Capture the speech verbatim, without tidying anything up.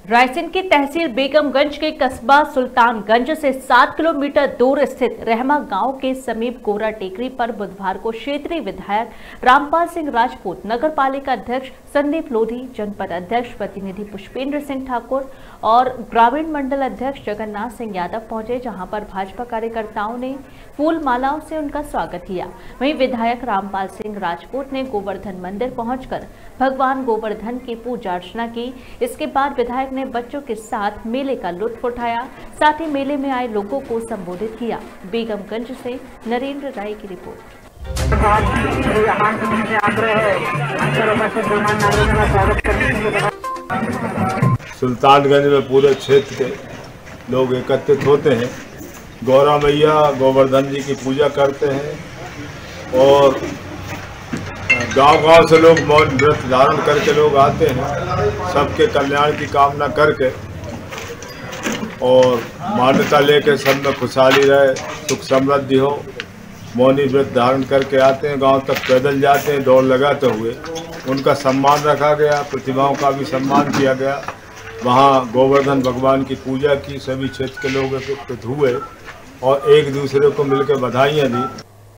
रायसेन की तहसील बेगमगंज के कस्बा सुल्तानगंज से सात किलोमीटर दूर स्थित रहमा गांव के समीप गोरा टेकरी पर बुधवार को क्षेत्रीय विधायक रामपाल सिंह राजपूत, नगर पालिका अध्यक्ष संदीप लोधी, जनपद अध्यक्ष प्रतिनिधि पुष्पेंद्र सिंह ठाकुर और ग्रामीण मंडल अध्यक्ष जगन्नाथ सिंह यादव पहुंचे, जहां पर भाजपा कार्यकर्ताओं ने फूल मालाओं से उनका स्वागत किया। वहीं विधायक रामपाल सिंह राजपूत ने गोवर्धन मंदिर पहुंचकर भगवान गोवर्धन की पूजा अर्चना की। इसके बाद विधायक ने बच्चों के साथ मेले का लुत्फ उठाया, साथ ही मेले में आए लोगों को संबोधित किया। बेगमगंज से नरेंद्र राय की रिपोर्ट। सुल्तानगंज में पूरे क्षेत्र के लोग एकत्रित होते हैं, गौरा मैया गोवर्धन जी की पूजा करते हैं और गांव-गांव से लोग मौन व्रत धारण करके लोग आते हैं, सबके कल्याण की कामना करके और मान्यता लेके सब में खुशहाली रहे, सुख समृद्धि हो। मौनी व्रत धारण करके आते हैं, गांव तक पैदल जाते हैं दौड़ लगाते हुए। उनका सम्मान रखा गया, प्रतिभाओं का भी सम्मान किया गया। वहाँ गोवर्धन भगवान की पूजा की, सभी क्षेत्र के लोग एकत्रित हुए और एक दूसरे को मिलकर बधाइयाँ दी।